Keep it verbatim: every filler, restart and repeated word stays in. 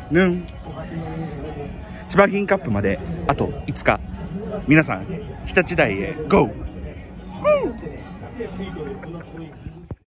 ぬん。千葉銀カップまであといつか。皆さん、日立大へ ゴー！